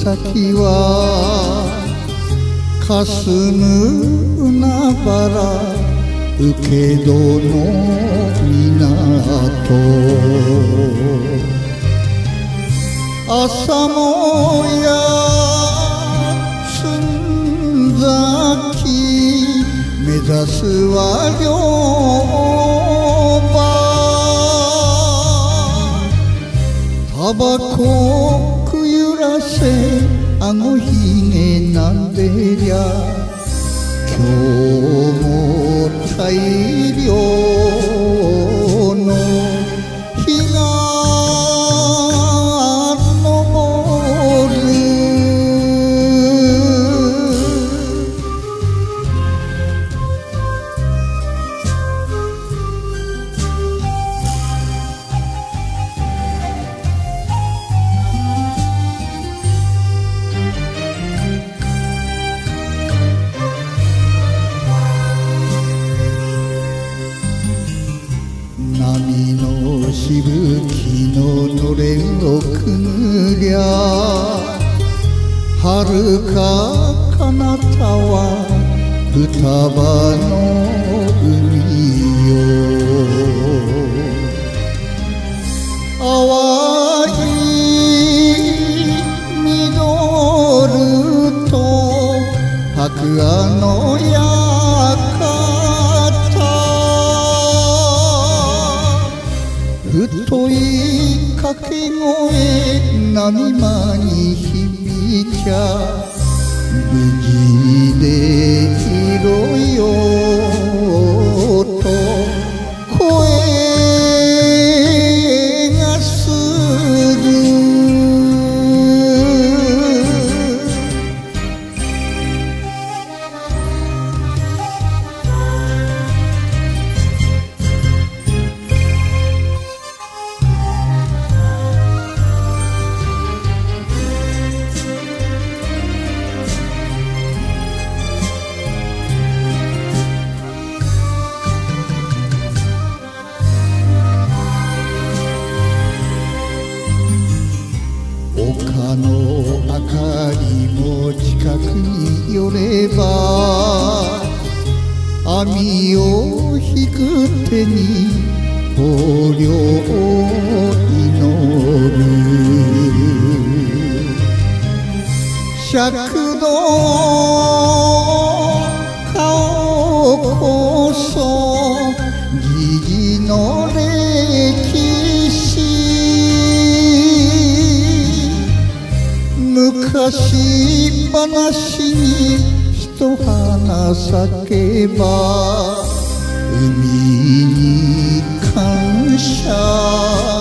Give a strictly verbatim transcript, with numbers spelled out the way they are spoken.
先は霞む海原請戸の港朝もや寸崎目指すは漁場タバコくゆらせあごひげなんでりゃ今日も大量の日が昇る波のしぶきののれんをくぐりゃはるか彼方は双葉の海よ淡い緑と白亜の太い掛け声波間に響いちゃ無事でいろよと声がする丘の明かりも近くに寄れば網を引く手に豊漁を祈る尺の顔こそ時々の歴史昔話に一花咲けば海に感謝